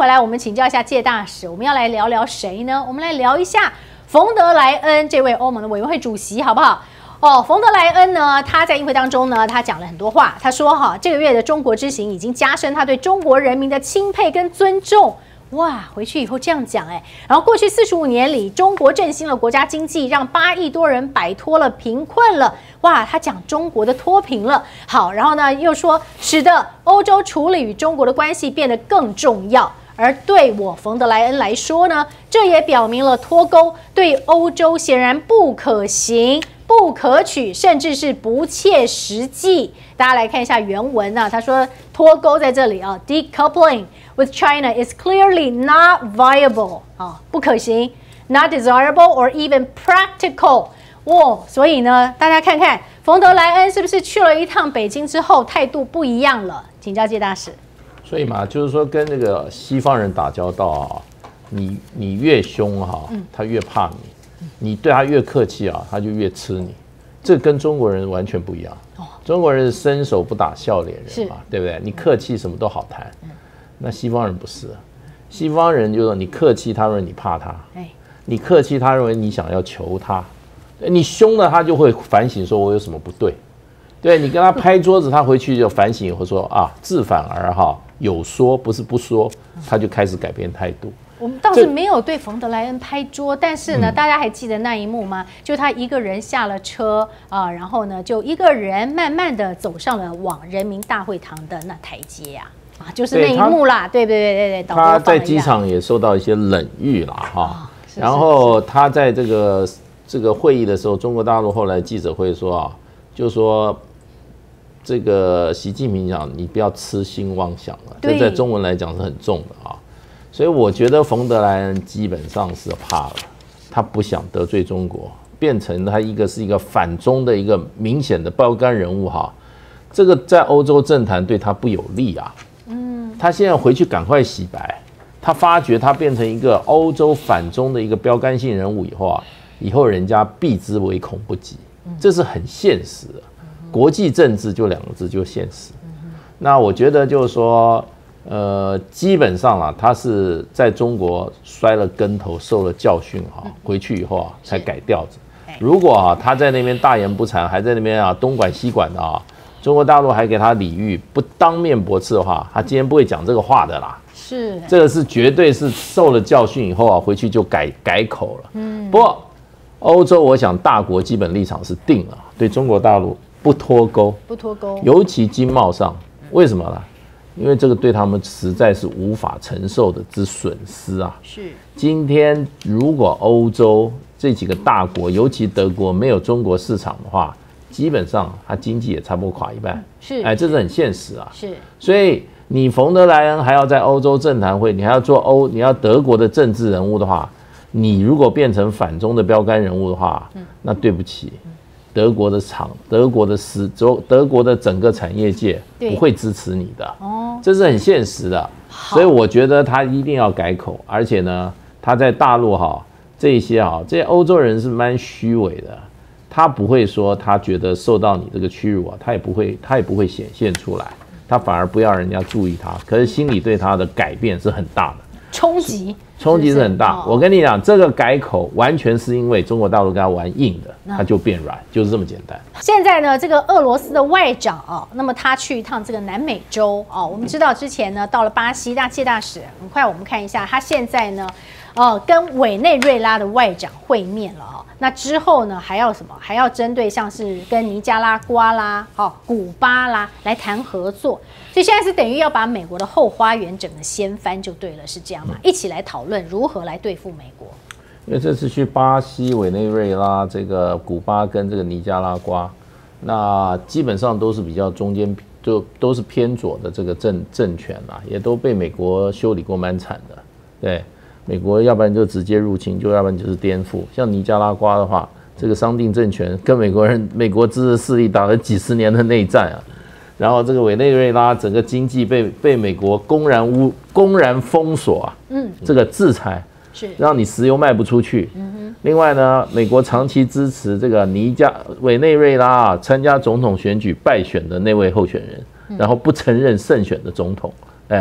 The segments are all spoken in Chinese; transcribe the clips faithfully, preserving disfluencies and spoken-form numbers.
回来，我们请教一下介大使，我们要来聊聊谁呢？我们来聊一下冯德莱恩这位欧盟的委员会主席，好不好？哦，冯德莱恩呢，他在议会当中呢，他讲了很多话。他说哈，这个月的中国之行已经加深他对中国人民的钦佩跟尊重。哇，回去以后这样讲哎，然后过去四十五年里，中国振兴了国家经济，让八亿多人摆脱了贫困了。哇，他讲中国的脱贫了。好，然后呢又说，使得欧洲处理与中国的关系变得更重要。而对我冯德莱恩来说呢，这也表明了脱钩对欧洲显然不可行、不可取，甚至是不切实际。大家来看一下原文啊，他说脱钩在这里啊 ，decoupling with China is clearly not viable 啊，不可行 ，not desirable or even practical。哇，所以呢，大家看看冯德莱恩是不是去了一趟北京之后态度不一样了？请教介大使。 所以嘛，就是说跟那个西方人打交道啊，你你越凶哈、啊，他越怕你；你对他越客气啊，他就越吃你。这跟中国人完全不一样。中国人是伸手不打笑脸人嘛，对不对？你客气什么都好谈。那西方人不是，西方人就是说你客气，他认为你怕他；你客气，他认为你想要求他；你凶了，他就会反省说我有什么不对。对你跟他拍桌子，他回去就反省以后说啊，自反而哈有说不是不说，他就开始改变态度。 我们倒是没有对冯德莱恩拍桌，但是呢，大家还记得那一幕吗？就他一个人下了车啊，然后呢，就一个人慢慢的走上了往人民大会堂的那台阶啊，啊，就是那一幕啦，对对对对对。 他在机场也受到一些冷遇啦，哈。然后他在这个这个会议的时候，中国大陆后来记者会说啊，就说。这个习近平讲，你不要痴心妄想了，这在中文来讲是很重的啊。所以我觉得冯德莱恩基本上是怕了，他不想得罪中国，变成他一个是一个反中的一个明显的标杆人物哈。这个在欧洲政坛对他不有利啊。嗯，他现在回去赶快洗白，他发觉他变成一个欧洲反中的一个标杆性人物以后啊，以后人家避之唯恐不及，这是很现实的。国际政治就两个字，就现实。那我觉得就是说，呃，基本上啊，他是在中国摔了跟头，受了教训哈，回去以后啊才改调子。如果啊他在那边大言不惭，还在那边啊东莞西莞的啊，中国大陆还给他礼遇，不当面驳斥的话，他今天不会讲这个话的啦。是，这个是绝对是受了教训以后啊，回去就改改口了。嗯，不过欧洲我想大国基本立场是定了，对中国大陆。不脱钩， 不脱钩， 尤其经贸上，为什么呢？因为这个对他们实在是无法承受的之损失啊！是，今天如果欧洲这几个大国，尤其德国没有中国市场的话，基本上它经济也差不多垮一半。是，哎，这是很现实啊。是，所以你冯德莱恩还要在欧洲政坛会，你还要做欧，你要德国的政治人物的话，你如果变成反中的标杆人物的话，那对不起。德国的厂，德国的实，德国的整个产业界不会支持你的，哦，这是很现实的。所以我觉得他一定要改口，而且呢，他在大陆哈这些哈，这些欧洲人是蛮虚伪的，他不会说他觉得受到你这个屈辱啊，他也不会，他也不会显现出来，他反而不要人家注意他，可是心里对他的改变是很大的。 冲击冲击是很大，哦、我跟你讲，这个改口完全是因为中国大陆跟他玩硬的，他就变软，就是这么简单。 现在呢，这个俄罗斯的外长啊，那么他去一趟这个南美洲啊，我们知道之前呢到了巴西，那介大使很快我们看一下，他现在呢，呃，跟委内瑞拉的外长会面了啊。那之后呢，还要什么？还要针对像是跟尼加拉瓜啦、哦、古巴啦来谈合作。所以现在是等于要把美国的后花园整个掀翻就对了，是这样吗？一起来讨论如何来对付美国。 因为这次去巴西、委内瑞拉、这个古巴跟这个尼加拉瓜，那基本上都是比较中间，就都是偏左的这个政政权啦，也都被美国修理过蛮惨的。对，美国要不然就直接入侵，就要不然就是颠覆。像尼加拉瓜的话，这个桑定政权跟美国人、美国支持势力打了几十年的内战啊。然后这个委内瑞拉整个经济被被美国公然污、公然封锁啊，嗯，这个制裁是让你石油卖不出去。嗯哼。另外呢，美国长期支持这个尼加委内瑞拉啊参加总统选举败选的那位候选人，然后不承认胜选的总统，哎，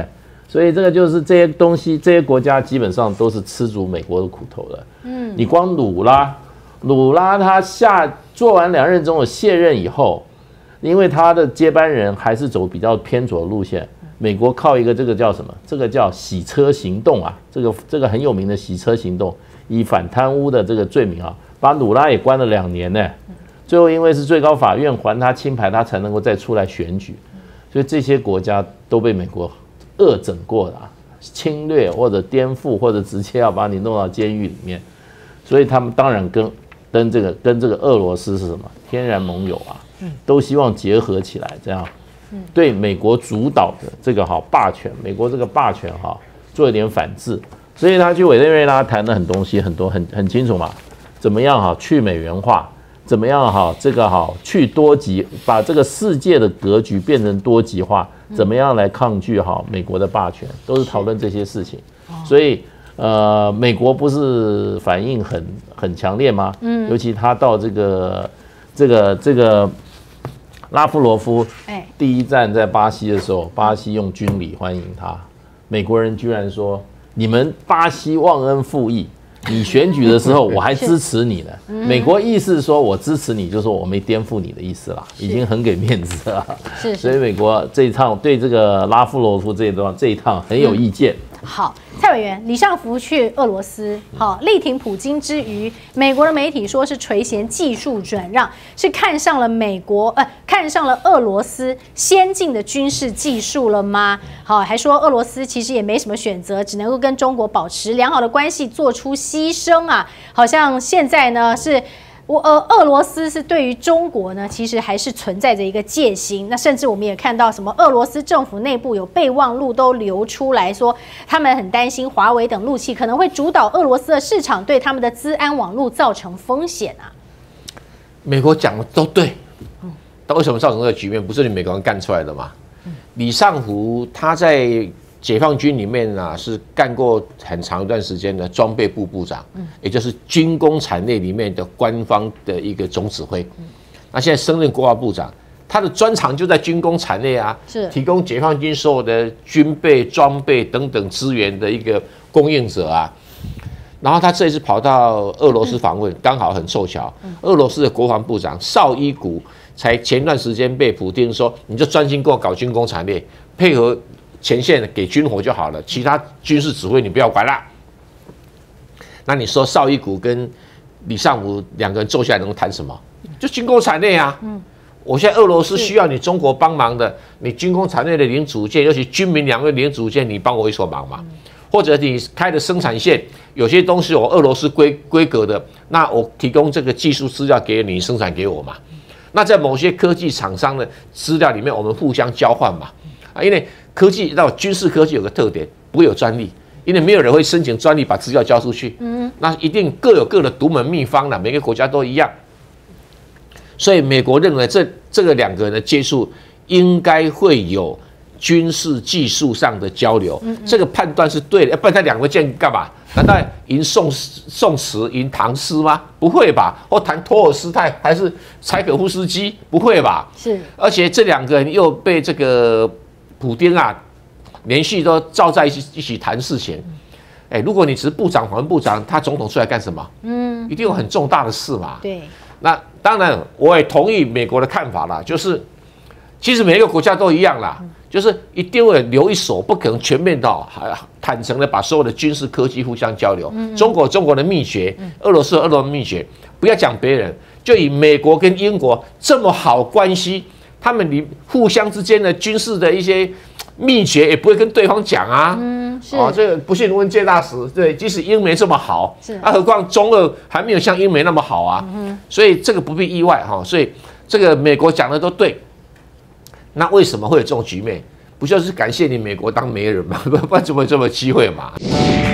所以这个就是这些东西，这些国家基本上都是吃足美国的苦头的。嗯，你光鲁拉，鲁拉他下做完两任总统卸任以后，因为他的接班人还是走比较偏左的路线，美国靠一个这个叫什么？这个叫洗车行动啊，这个这个很有名的洗车行动，以反贪污的这个罪名啊，把鲁拉也关了两年呢。最后因为是最高法院还他清牌，他才能够再出来选举。所以这些国家都被美国恶整过的、啊，侵略或者颠覆，或者直接要把你弄到监狱里面。所以他们当然跟跟这个跟这个俄罗斯是什么天然盟友啊，都希望结合起来，这样对美国主导的这个好霸权，美国这个霸权哈做一点反制。所以他去委内瑞拉谈的很东西很多很很清楚嘛，怎么样哈去美元化。怎么样哈？这个哈去多极，把这个世界的格局变成多极化，怎么样来抗拒哈美国的霸权？都是讨论这些事情。所以呃，美国不是反应很很强烈吗？嗯，尤其他到这个这个这个拉夫罗夫第一站在巴西的时候，巴西用军礼欢迎他，美国人居然说你们巴西忘恩负义。你选举的时候，我还支持你呢。美国意思说，我支持你，就是说我没颠覆你的意思啦，已经很给面子了。是，所以美国这一趟对这个拉夫罗夫这一段这一趟很有意见。 好，蔡委员，李尚福去俄罗斯，好力挺普京之余，美国的媒体说是垂涎技术转让，是看上了美国，呃，看上了俄罗斯先进的军事技术了吗？好，还说俄罗斯其实也没什么选择，只能够跟中国保持良好的关系，做出牺牲啊。好像现在呢是。我呃，俄罗斯是对于中国呢，其实还是存在着一个戒心。那甚至我们也看到，什么俄罗斯政府内部有备忘录都流出来说，他们很担心华为等陆企可能会主导俄罗斯的市场，对他们的资安网络造成风险啊。 美国讲的都对，但为什么造成这个局面？不是你美国人干出来的吗？李尚福他在解放军里面啊，是干过很长一段时间的装备部部长，也就是军工产业里面的官方的一个总指挥。那现在升任国防部长，他的专长就在军工产业啊，是提供解放军所有的军备、装备等等资源的一个供应者啊。然后他这一次跑到俄罗斯访问，刚好很凑巧，俄罗斯的国防部长绍伊古才前段时间被普丁说，你就专心给我搞军工产业，配合。前线给军火就好了，其他军事指挥你不要管了。那你说绍伊古跟李尚福两个人坐下来能谈什么？就军工产业啊。嗯，我现在俄罗斯需要你中国帮忙的，你军工产业的零组件，尤其军民两个零组件，你帮我一手忙嘛。嗯、或者你开的生产线，有些东西我俄罗斯规规格的，那我提供这个技术资料给你，生产给我嘛。那在某些科技厂商的资料里面，我们互相交换嘛。啊，因为科技到军事科技有个特点，不会有专利，因为没有人会申请专利把资料交出去。嗯，那一定各有各的独门秘方啦，每个国家都一样。所以美国认为这这个两个人的接触应该会有军事技术上的交流，嗯嗯这个判断是对的。不然他两个见干嘛？难道赢宋宋慈赢唐诗吗？不会吧？或谈托尔斯泰还是柴可夫斯基？不会吧？是。而且这两个人又被这个普丁啊，连续都召在一起一起谈事情。哎、欸，如果你只是部长、防部长，他总统出来干什么？嗯，一定有很重大的事嘛。对。那当然，我也同意美国的看法啦，就是其实每一个国家都一样啦，嗯、就是一定会留一手，不可能全面到坦诚的把所有的军事科技互相交流。嗯嗯中国中国的秘诀，俄罗斯俄罗斯的秘诀，不要讲别人，就以美国跟英国这么好关系。他们里互相之间的军事的一些秘诀也不会跟对方讲啊，嗯，是哦，这个不信问介大使，对，即使英美这么好，是啊，何况中俄还没有像英美那么好啊，嗯、所以这个不必意外哈、哦，所以这个美国讲的都对，那为什么会有这种局面？不就是感谢你美国当媒人吗？不然怎么会这么机会嘛？